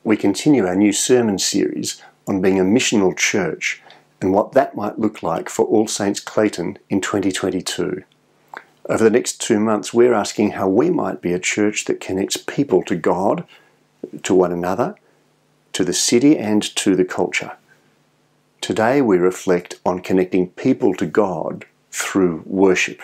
we continue our new sermon series on being a missional church and what that might look like for All Saints Clayton in 2022. Over the next 2 months, we're asking how we might be a church that connects people to God, to one another, to the city and to the culture. Today we reflect on connecting people to God through worship.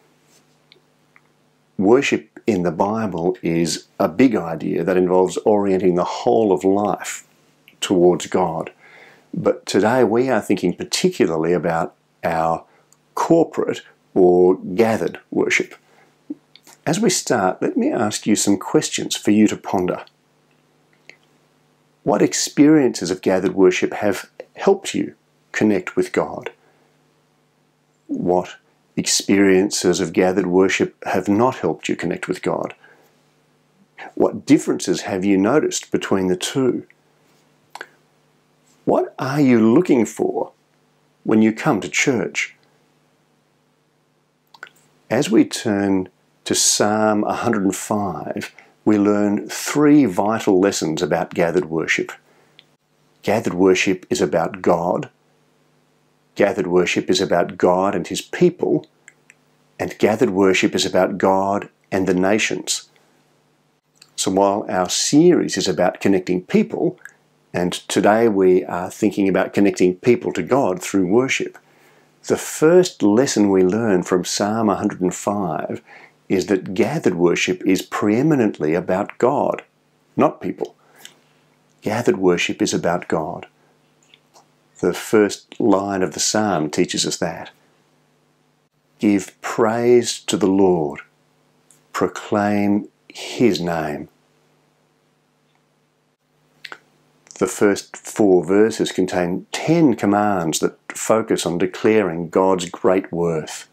Worship in the Bible is a big idea that involves orienting the whole of life towards God. But today we are thinking particularly about our corporate or gathered worship. As we start, let me ask you some questions for you to ponder. What experiences of gathered worship have helped you connect with God? What experiences of gathered worship have not helped you connect with God? What differences have you noticed between the two? What are you looking for when you come to church? As we turn to Psalm 105, we learn 3 vital lessons about gathered worship. Gathered worship is about God. Gathered worship is about God and His people, and gathered worship is about God and the nations. So while our series is about connecting people, and today we are thinking about connecting people to God through worship, the first lesson we learn from Psalm 105 is that gathered worship is preeminently about God, not people. Gathered worship is about God. The first line of the psalm teaches us that. Give praise to the Lord. Proclaim His name. The first 4 verses contain 10 commands that focus on declaring God's great worth.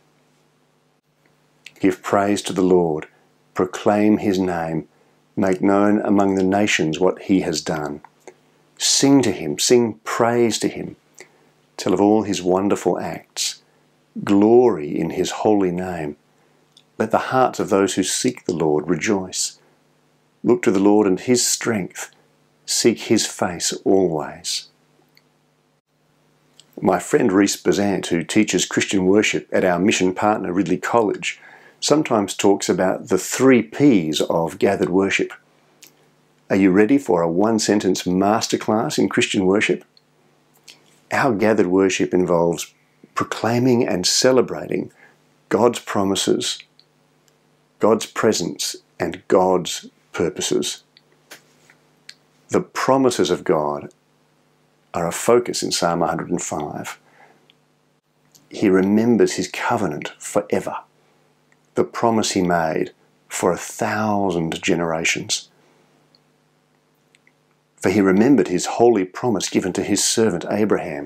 Give praise to the Lord. Proclaim His name. Make known among the nations what He has done. Sing to Him, sing praise to Him. Tell of all His wonderful acts. Glory in His holy name. Let the hearts of those who seek the Lord rejoice. Look to the Lord and His strength. Seek His face always. My friend Reese Bazant, who teaches Christian worship at our mission partner Ridley College, sometimes talks about the 3 P's of gathered worship. Are you ready for a 1-sentence masterclass in Christian worship? Our gathered worship involves proclaiming and celebrating God's promises, God's presence, and God's purposes. The promises of God are a focus in Psalm 105. He remembers His covenant forever, the promise He made for 1,000 generations. For He remembered His holy promise given to His servant Abraham.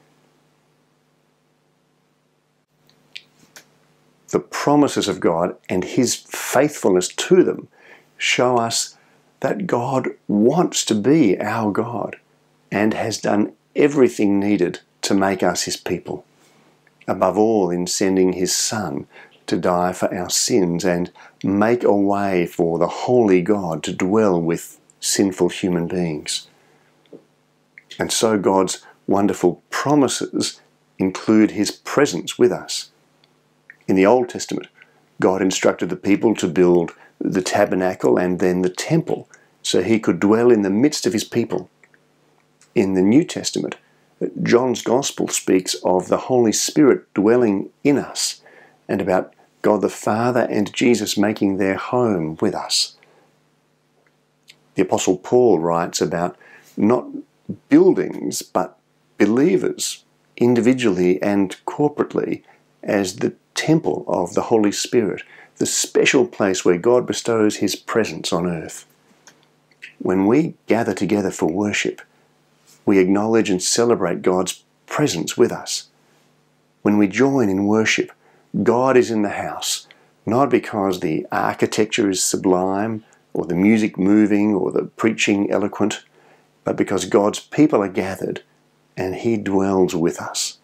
The promises of God and His faithfulness to them show us that God wants to be our God and has done everything needed to make us His people. Above all, in sending His Son to die for our sins and make a way for the holy God to dwell with sinful human beings. And so God's wonderful promises include His presence with us. In the Old Testament, God instructed the people to build the tabernacle and then the temple so He could dwell in the midst of His people. In the New Testament, John's Gospel speaks of the Holy Spirit dwelling in us and about God the Father and Jesus making their home with us. The Apostle Paul writes about not buildings but believers, individually and corporately, as the temple of the Holy Spirit, the special place where God bestows His presence on earth. When we gather together for worship, we acknowledge and celebrate God's presence with us. When we join in worship, God is in the house, not because the architecture is sublime, or the music moving, or the preaching eloquent, but because God's people are gathered and He dwells with us.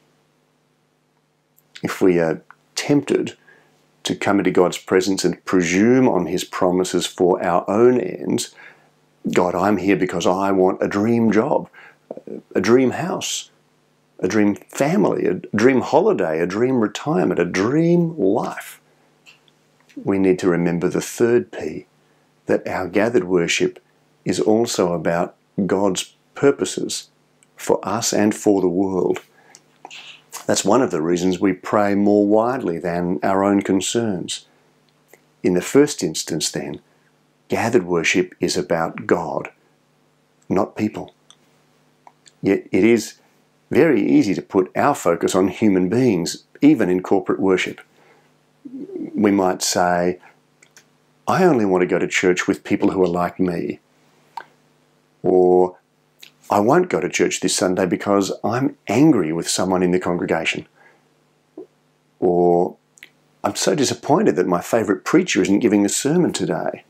If we are tempted to come into God's presence and presume on His promises for our own ends, God, I'm here because I want a dream job, a dream house, a dream family, a dream holiday, a dream retirement, a dream life. We need to remember the third P, that our gathered worship is also about God's purposes for us and for the world. That's one of the reasons we pray more widely than our own concerns. In the first instance, then, gathered worship is about God, not people. Yet it is very easy to put our focus on human beings, even in corporate worship. We might say, I only want to go to church with people who are like me. Or, I won't go to church this Sunday because I'm angry with someone in the congregation. Or, I'm so disappointed that my favourite preacher isn't giving a sermon today.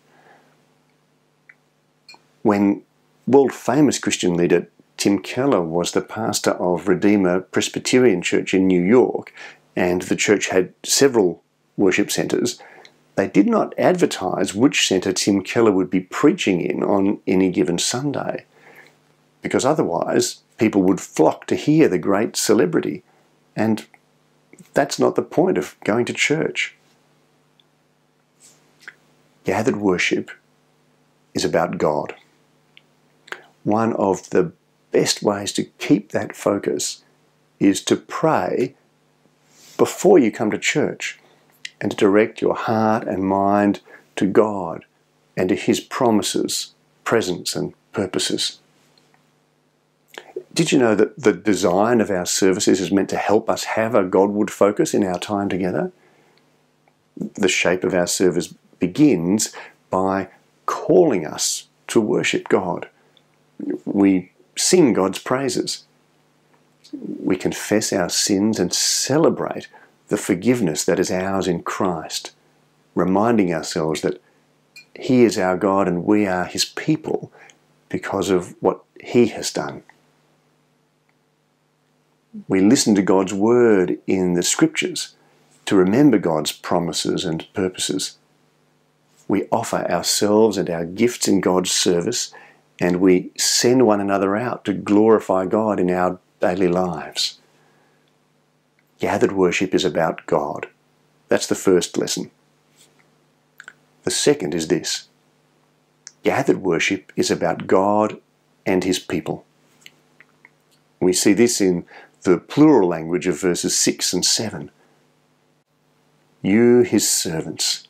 When world-famous Christian leader Tim Keller was the pastor of Redeemer Presbyterian Church in New York, and the church had several worship centres, they did not advertise which centre Tim Keller would be preaching in on any given Sunday, because otherwise people would flock to hear the great celebrity, and that's not the point of going to church. Gathered worship is about God. One of the best ways to keep that focus is to pray before you come to church and to direct your heart and mind to God and to His promises, presence and purposes. Did you know that the design of our services is meant to help us have a Godward focus in our time together? The shape of our service begins by calling us to worship God. We sing God's praises. We confess our sins and celebrate the forgiveness that is ours in Christ, reminding ourselves that He is our God and we are His people because of what He has done. We listen to God's word in the Scriptures to remember God's promises and purposes. We offer ourselves and our gifts in God's service, and we send one another out to glorify God in our daily lives. Gathered worship is about God. That's the first lesson. The second is this. Gathered worship is about God and His people. We see this in the plural language of verses 6 and 7. You, His servants.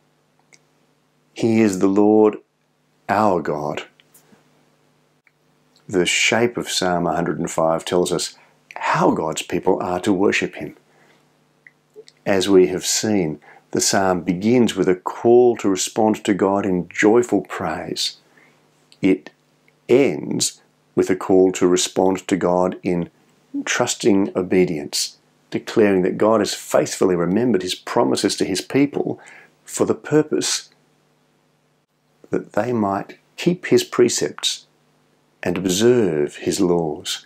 He is the Lord our God. The shape of Psalm 105 tells us how God's people are to worship Him. As we have seen, the psalm begins with a call to respond to God in joyful praise. It ends with a call to respond to God in trusting obedience, declaring that God has faithfully remembered His promises to His people for the purpose that they might keep His precepts and observe His laws.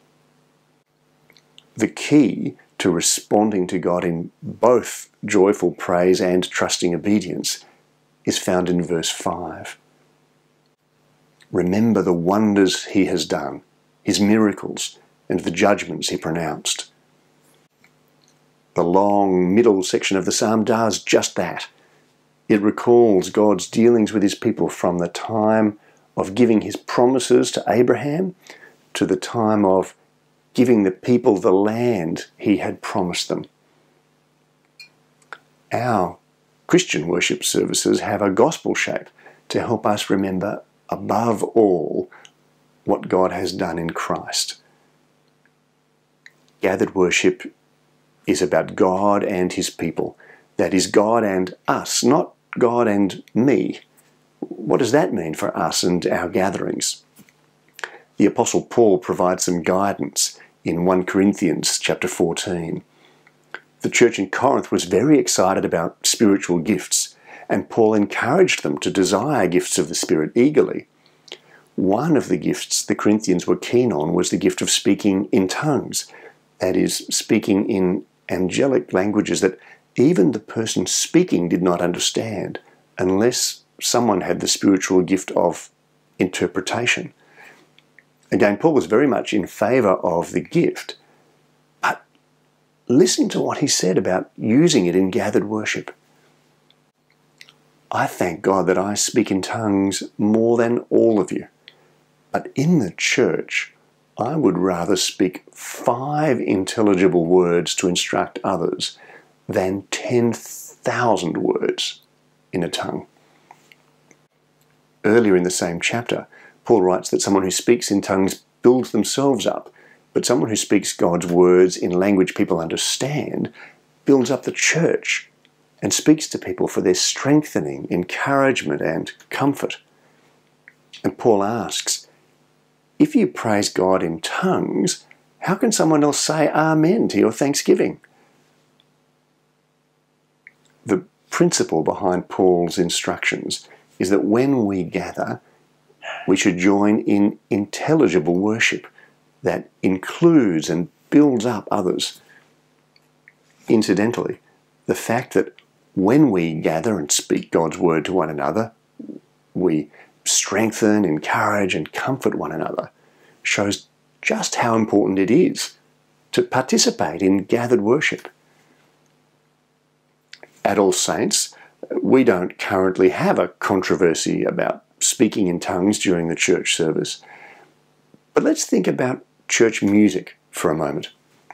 The key to responding to God in both joyful praise and trusting obedience is found in verse 5. Remember the wonders He has done, His miracles, and the judgments He pronounced. The long middle section of the psalm does just that. It recalls God's dealings with His people from the time of giving His promises to Abraham to the time of giving the people the land He had promised them. Our Christian worship services have a gospel shape to help us remember above all what God has done in Christ. Gathered worship is about God and His people. That is God and us, not God and me. What does that mean for us and our gatherings? The Apostle Paul provides some guidance in 1 Corinthians chapter 14. The church in Corinth was very excited about spiritual gifts, and Paul encouraged them to desire gifts of the Spirit eagerly. One of the gifts the Corinthians were keen on was the gift of speaking in tongues, that is, speaking in angelic languages that even the person speaking did not understand, unless someone had the spiritual gift of interpretation. Again, Paul was very much in favour of the gift, but listen to what he said about using it in gathered worship. I thank God that I speak in tongues more than all of you, but in the church I would rather speak 5 intelligible words to instruct others than 10,000 words in a tongue. Earlier in the same chapter, Paul writes that someone who speaks in tongues builds themselves up, but someone who speaks God's words in language people understand builds up the church and speaks to people for their strengthening, encouragement, and comfort. And Paul asks, if you praise God in tongues, how can someone else say amen to your thanksgiving? The principle behind Paul's instructions is that when we gather, we should join in intelligible worship that includes and builds up others. Incidentally, the fact that when we gather and speak God's word to one another, we strengthen, encourage, and comfort one another, shows just how important it is to participate in gathered worship. At All Saints, we don't currently have a controversy about speaking in tongues during the church service. But let's think about church music for a moment.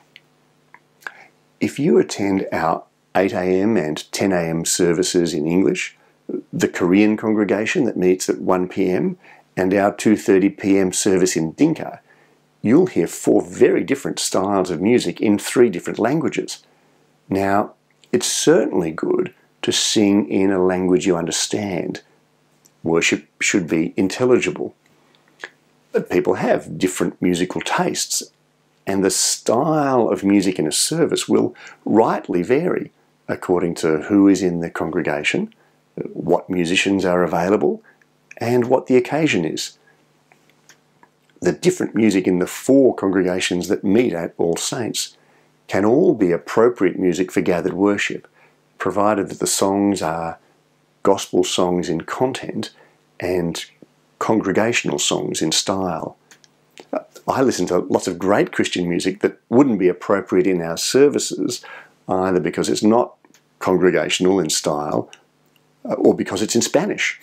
If you attend our 8 a.m. and 10 a.m. services in English, the Korean congregation that meets at 1 p.m. and our 2:30 p.m. service in Dinka, you'll hear 4 very different styles of music in 3 different languages. Now, it's certainly good to sing in a language you understand. Worship should be intelligible. But people have different musical tastes, and the style of music in a service will rightly vary according to who is in the congregation, what musicians are available, and what the occasion is. The different music in the 4 congregations that meet at All Saints can all be appropriate music for gathered worship, provided that the songs are gospel songs in content and congregational songs in style. I listen to lots of great Christian music that wouldn't be appropriate in our services, either because it's not congregational in style or because it's in Spanish.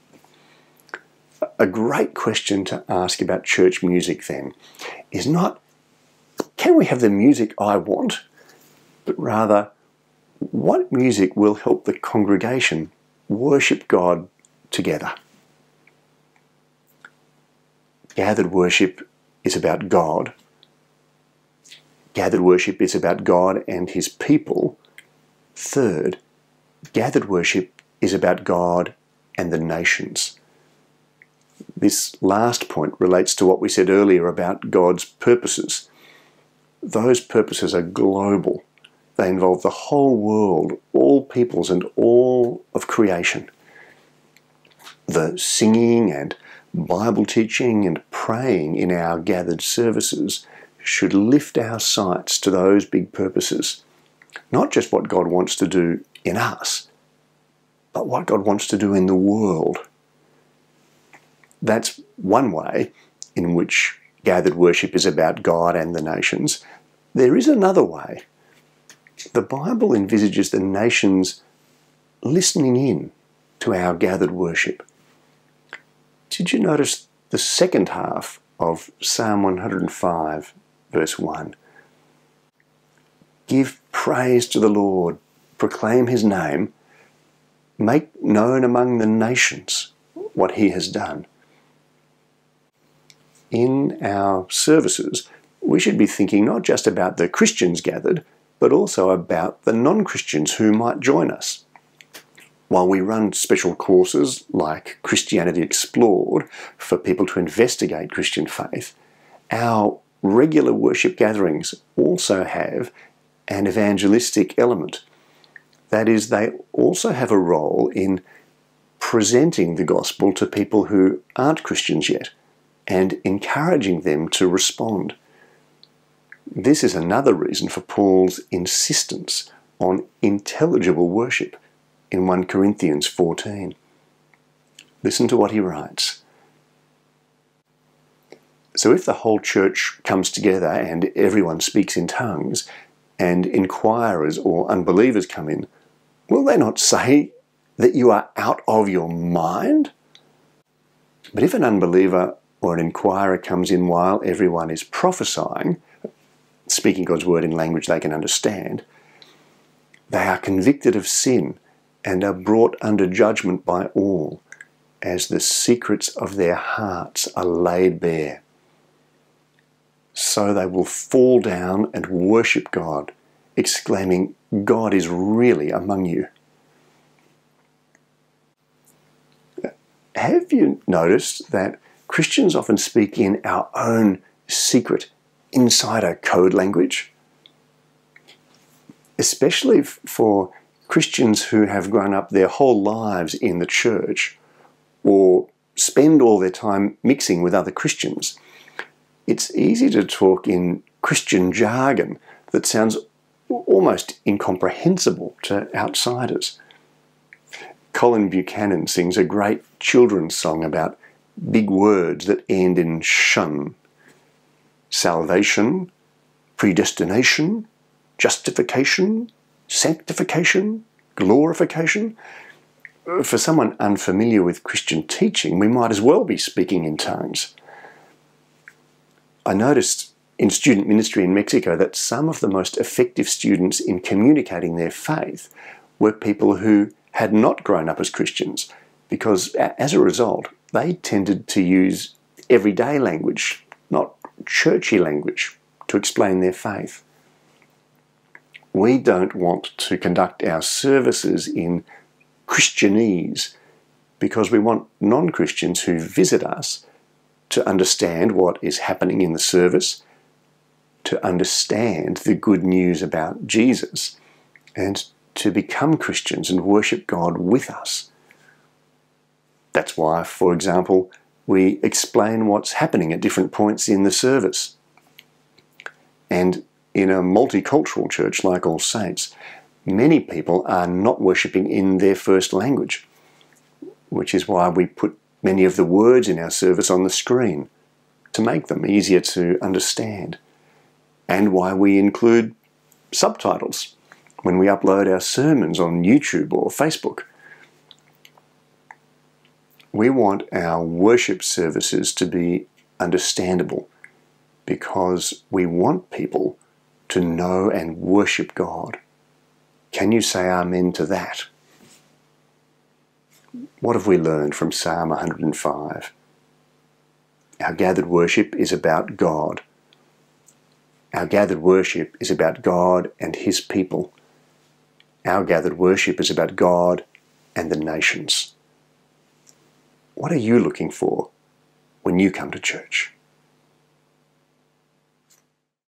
A great question to ask about church music then is not, can we have the music I want, but rather, what music will help the congregation worship God together? Gathered worship is about God. Gathered worship is about God and His people. Third, gathered worship is about God and the nations. This last point relates to what we said earlier about God's purposes. Those purposes are global. They involve the whole world, all peoples, and all of creation. The singing and Bible teaching and praying in our gathered services should lift our sights to those big purposes. Not just what God wants to do in us, but what God wants to do in the world. That's one way in which gathered worship is about God and the nations. There is another way. The Bible envisages the nations listening in to our gathered worship. Did you notice the second half of Psalm 105, verse 1? Give praise to the Lord, proclaim His name, make known among the nations what He has done. In our services, we should be thinking not just about the Christians gathered, but also about the non-Christians who might join us. While we run special courses like Christianity Explored for people to investigate Christian faith, our regular worship gatherings also have an evangelistic element. That is, they also have a role in presenting the gospel to people who aren't Christians yet and encouraging them to respond. This is another reason for Paul's insistence on intelligible worship in 1 Corinthians 14. Listen to what he writes. So if the whole church comes together and everyone speaks in tongues, and inquirers or unbelievers come in, will they not say that you are out of your mind? But if an unbeliever or an inquirer comes in while everyone is prophesying, speaking God's word in language they can understand, they are convicted of sin and are brought under judgment by all, as the secrets of their hearts are laid bare. So they will fall down and worship God, exclaiming, God is really among you. Have you noticed that Christians often speak in our own secret insider code language? Especially for Christians who have grown up their whole lives in the church or spend all their time mixing with other Christians. It's easy to talk in Christian jargon that sounds almost incomprehensible to outsiders. Colin Buchanan sings a great children's song about big words that end in shun. Salvation, predestination, justification, sanctification, glorification. For someone unfamiliar with Christian teaching, we might as well be speaking in tongues. I noticed in student ministry in Mexico that some of the most effective students in communicating their faith were people who had not grown up as Christians, because as a result, they tended to use everyday language, not churchy language, to explain their faith. We don't want to conduct our services in Christianese because we want non-Christians who visit us to understand what is happening in the service, to understand the good news about Jesus, and to become Christians and worship God with us. That's why, for example, we explain what's happening at different points in the service. And in a multicultural church like All Saints, many people are not worshipping in their first language, which is why we put many of the words in our service on the screen to make them easier to understand, and why we include subtitles when we upload our sermons on YouTube or Facebook. We want our worship services to be understandable because we want people to know and worship God. Can you say amen to that? What have we learned from Psalm 105? Our gathered worship is about God. Our gathered worship is about God and His people. Our gathered worship is about God and the nations. What are you looking for when you come to church?